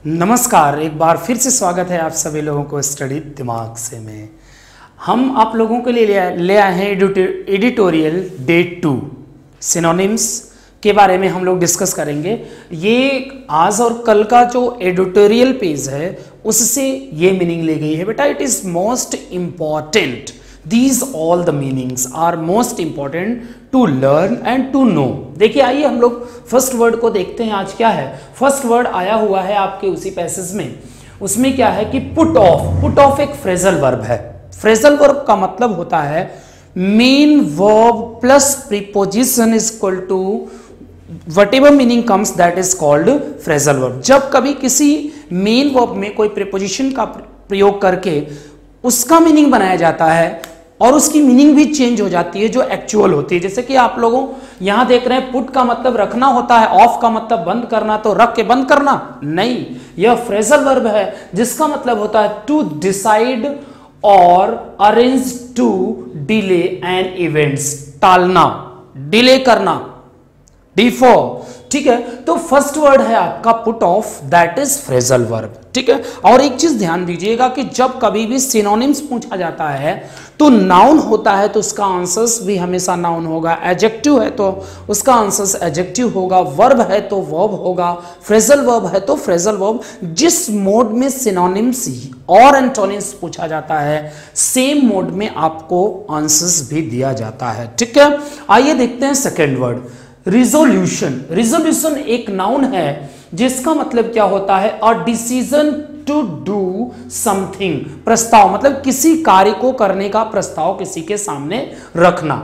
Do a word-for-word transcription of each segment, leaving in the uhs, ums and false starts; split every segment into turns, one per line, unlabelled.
नमस्कार, एक बार फिर से स्वागत है आप सभी लोगों को स्टडी दिमाग से में। हम आप लोगों के लिए ले आए हैं एडिटोरियल डे टू सिनोनिम्स के बारे में हम लोग डिस्कस करेंगे। ये आज और कल का जो एडिटोरियल पेज है उससे ये मीनिंग ली गई है बेटा। It is most important, these all the meanings are most important to learn and to know. देखिए आइए हम लोग फर्स्ट वर्ड को देखते हैं। आज क्या है फर्स्ट वर्ड आया हुआ है आपके उसी पैसेज में। उसमें क्या है कि पुट ऑफ। पुट ऑफ एक फ्रेजल वर्ब है। फ्रेजल वर्ब का मतलब होता है main verb plus preposition is equal to whatever meaning comes that is called phrasal verb। जब कभी किसी मेन वर्ब में कोई प्रीपोजिशन का प्रयोग करके उसका मीनिंग बनाया जाता है और उसकी मीनिंग भी चेंज हो जाती है जो एक्चुअल होती है। जैसे कि आप लोगों यहां देख रहे हैं पुट का मतलब रखना होता है, ऑफ का मतलब बंद करना, तो रख के बंद करना नहीं, यह फ्रेजल वर्ब है जिसका मतलब होता है टू डिसाइड और arrange to delay an events. टालना, डिले करना, डी फोर। ठीक है, तो फर्स्ट वर्ड है आपका put off, that is phrasal verb. ठीक है, और एक चीज ध्यान दीजिएगा कि जब कभी भी सिनोनिम्स पूछा जाता है तो नाउन होता है तो उसका आंसर्स भी हमेशा नाउन होगा, एडजेक्टिव है तो उसका आंसर्स एडजेक्टिव होगा, वर्ब है तो वर्ब होगा, फ्रेजल वर्ब है तो फ्रेजल वर्ब। जिस मोड में सिनोनिम्स और एंटोनिम्स पूछा जाता है सेम मोड में आपको आंसर्स भी दिया जाता है। ठीक है, आइए देखते हैं सेकेंड वर्ड रिजोल्यूशन। रिजोल्यूशन एक नाउन है जिसका मतलब क्या होता है a decision to do something. प्रस्ताव मतलब किसी कार्य को करने का प्रस्ताव किसी के सामने रखना।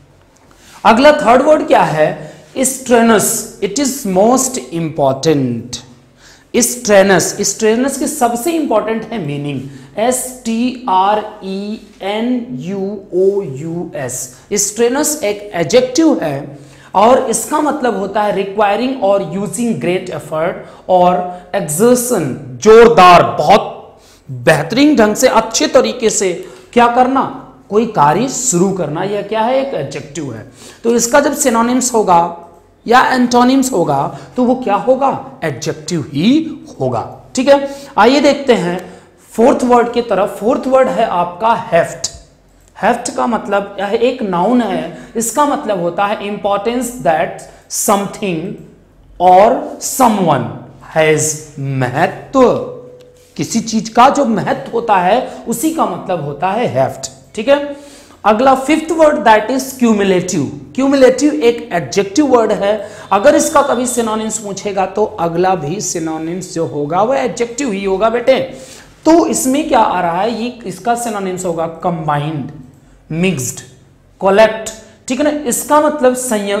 अगला थर्ड वर्ड क्या है strenuous. It is most important. Strenuous, strenuous की सबसे इंपॉर्टेंट है meaning S T R E N U O U S. Strenuous एक एडजेक्टिव है और इसका मतलब होता है रिक्वायरिंग और यूजिंग ग्रेट एफर्ट और एक्सर्शन। जोरदार, बहुत बेहतरीन ढंग से, अच्छे तरीके से क्या करना, कोई कार्य शुरू करना, यह क्या है एक एडजेक्टिव है। तो इसका जब सिनोनिम्स होगा या एंटोनिम्स होगा तो वो क्या होगा, एडजेक्टिव ही होगा। ठीक है, आइए देखते हैं फोर्थ वर्ड की तरफ। फोर्थ वर्ड है आपका हेफ्ट। हेफ्ट का मतलब यह एक नाउन है, इसका मतलब होता है इंपॉर्टेंस दैट समथिंग और समवन हैज महत्व। किसी चीज का जो महत्व होता है उसी का मतलब होता है हेफ्ट। ठीक है, अगला fifth word that is cumulative. Cumulative एक एडजेक्टिव वर्ड है। अगर इसका कभी सिनोनिम्स पूछेगा तो अगला भी सिनोनिम्स जो होगा वह एडजेक्टिव ही होगा बेटे। तो इसमें क्या आ रहा है, ये इसका सिनोनिम्स होगा कंबाइंड, मिक्स्ड, कलेक्ट। ठीक है ना, इसका मतलब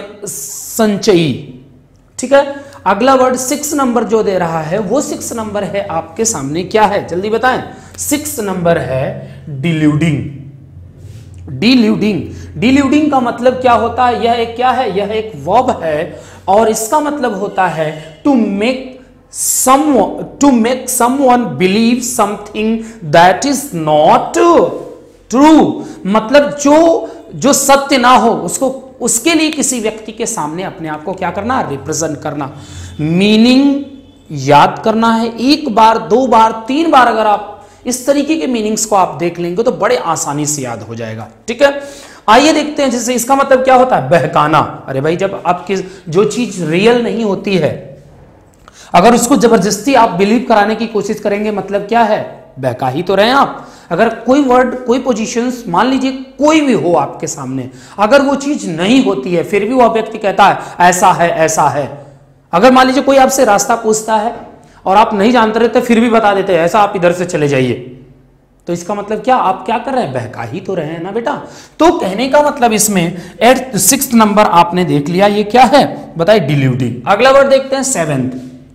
संचयी। ठीक है, अगला वर्ड सिक्स नंबर जो दे रहा है वो सिक्स नंबर है आपके सामने, क्या है जल्दी बताएं। सिक्स नंबर है डिल्यूडिंग। डिल्यूडिंग, डिल्यूडिंग का मतलब क्या होता है, यह एक क्या है, यह एक वर्ब है और इसका मतलब होता है to make some to make someone believe something that is not true. मतलब जो जो सत्य ना हो उसको, उसके लिए किसी व्यक्ति के सामने अपने आप को क्या करना, रिप्रेजेंट करना। मीनिंग याद करना है, एक बार, दो बार, तीन बार अगर आप इस तरीके के मीनिंग्स को आप देख लेंगे तो बड़े आसानी से याद हो जाएगा। ठीक है, आइए देखते हैं। जैसे इसका मतलब क्या होता है, बहकाना। अरे भाई जब आपकी जो चीज रियल नहीं होती है अगर उसको जबरदस्ती आप बिलीव कराने की कोशिश करेंगे मतलब क्या है, बहका ही तो रहे हैं आप। अगर कोई वर्ड, कोई पोजीशंस, मान लीजिए कोई भी हो आपके सामने, अगर वो चीज नहीं होती है फिर भी वो व्यक्ति कहता है ऐसा है ऐसा है। अगर मान लीजिए कोई आपसे रास्ता पूछता है और आप नहीं जानते रहते फिर भी बता देते हैं ऐसा, आप इधर से चले जाइए, तो इसका मतलब क्या, आप क्या कर रहे हैं, बहका ही तो रहे हैं ना बेटा। तो कहने का मतलब इसमें एट सिक्स नंबर आपने देख लिया, ये क्या है बताइए, डिल्यूडिंग। अगला वर्ड देखते हैं सेवेंथ,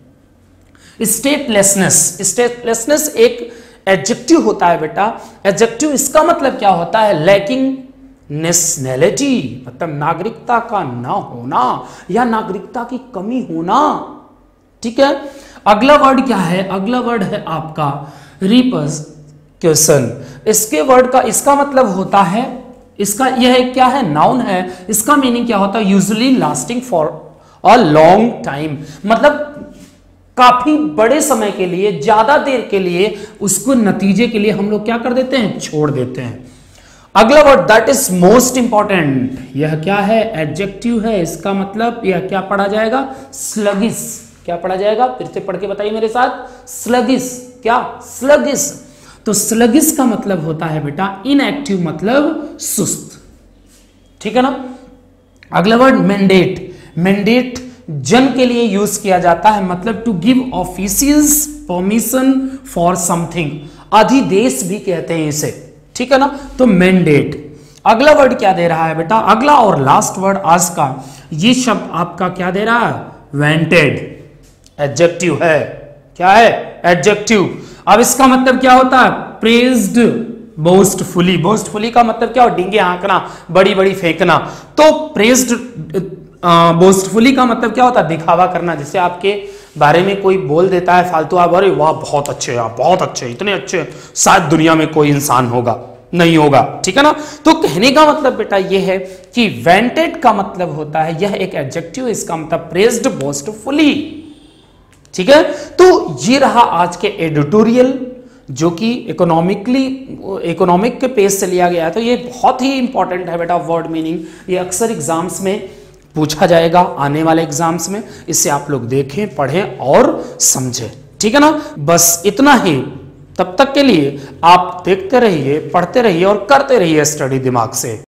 स्टेटलेसनेस। स्टेटलेसनेस एक एडजेक्टिव होता है बेटा। एडजेक्टिव इसका मतलब क्या होता है, लैकिंग नेशनैलिटी, मतलब नागरिकता का ना होना या नागरिकता की कमी होना। ठीक है, अगला वर्ड क्या है, अगला वर्ड है आपका रिपरक्यूशन। इसके वर्ड का इसका मतलब होता है, इसका यह क्या है, नाउन है। इसका मीनिंग क्या होता है, usually lasting for a long time. मतलब काफी बड़े समय के लिए, ज्यादा देर के लिए, उसको नतीजे के लिए हम लोग क्या कर देते हैं, छोड़ देते हैं। अगला word that is most important, यह क्या है, एडजेक्टिव है। इसका मतलब यह क्या पढ़ा जाएगा, स्लगिस। क्या पढ़ा जाएगा, फिर से पढ़ के बताइए मेरे साथ, स्लगिस। क्या, स्लगिस। तो स्लगिस का मतलब होता है बेटा इनएक्टिव, मतलब सुस्त, ठीक है ना। अगला वर्ड मैंडेट। मैंडेट जन के लिए यूज किया जाता है, मतलब to give officials permission for something, अधिदेश भी कहते हैं इसे, ठीक है ना। तो मैंडेट। अगला वर्ड क्या दे रहा है बेटा, अगला और लास्ट वर्ड आज का, ये शब्द आपका क्या दे रहा है, वांटेड, एडजेक्टिव है। क्या है, एडजेक्टिव। अब इसका मतलब क्या होता है, प्रेज्ड बोस्टफुली। बोस्टफुली का मतलब क्या हो, डींगे हाँकना, बड़ी बड़ी फेंकना। तो प्रेज्ड बोस्टफुली का मतलब क्या होता है, दिखावा करना। जैसे आपके बारे में कोई बोल देता है फालतू, आप अरे वाह बहुत अच्छे, आप बहुत अच्छे, इतने अच्छे शायद दुनिया में कोई इंसान होगा, नहीं होगा, ठीक है ना। तो कहने का मतलब बेटा ये है कि वांटेड का मतलब होता है, यह एक एडजेक्टिव, इसका मतलब प्रेज्ड बोस्टफुली, ठीक है। तो ये रहा आज के एडिटोरियल, जो कि इकोनॉमिकली इकोनॉमिक के पेज से लिया गया है। तो ये बहुत ही इंपॉर्टेंट है बेटा, वर्ड मीनिंग, ये अक्सर एग्जाम्स में पूछा जाएगा, आने वाले एग्जाम्स में। इससे आप लोग देखें, पढ़ें और समझें, ठीक है ना। बस इतना ही, तब तक के लिए आप देखते रहिए, पढ़ते रहिए और करते रहिए स्टडी दिमाग से।